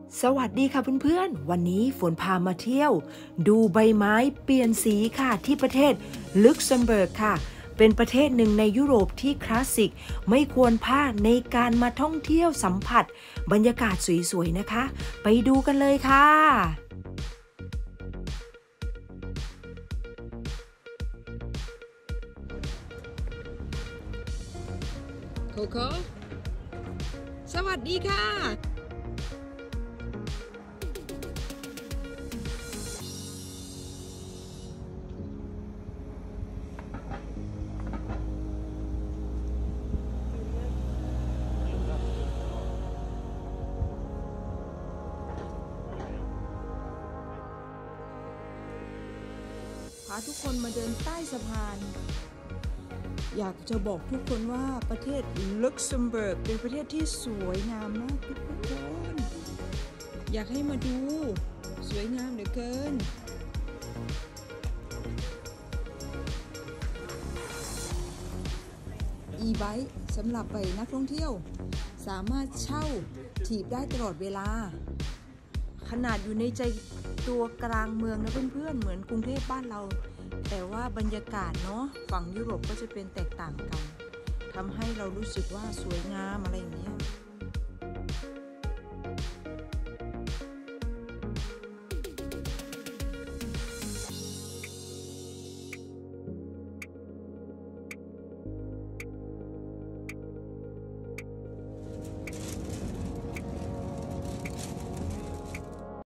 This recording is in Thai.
สวัสดีค่ะเพื่อนๆวันนี้ฝนพามาเที่ยวดูใบไม้เปลี่ยนสีค่ะที่ประเทศลักเซมเบิร์กค่ะเป็นประเทศหนึ่งในยุโรปที่คลาสสิกไม่ควรพลาดในการมาท่องเที่ยวสัมผัสบรรยากาศสวยๆนะคะไปดูกันเลยค่ะโคโค่สวัสดีค่ะพาทุกคนมาเดินใต้สะพานอยากจะบอกทุกคนว่าประเทศลักเซมเบิร์กเป็นประเทศที่สวยงามมากทุกคนอยากให้มาดูสวยงามเหลือเกินe-bike สำหรับไปนักท่องเที่ยวสามารถเช่าถีบได้ตลอดเวลาขนาดอยู่ในใจตัวกลางเมืองนะเพื่อนๆเหมือนกรุงเทพบ้านเราแต่ว่าบรรยากาศเนาะฝั่งยุโรปก็จะเป็นแตกต่างกันทำให้เรารู้สึกว่าสวยงามอะไรอย่างเงี้ย